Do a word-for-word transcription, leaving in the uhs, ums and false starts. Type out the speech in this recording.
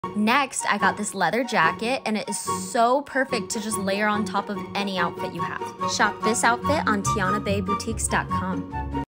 Next, I got this leather jacket, and it is so perfect to just layer on top of any outfit you have. Shop this outfit on Tiana Bay Boutiques dot com.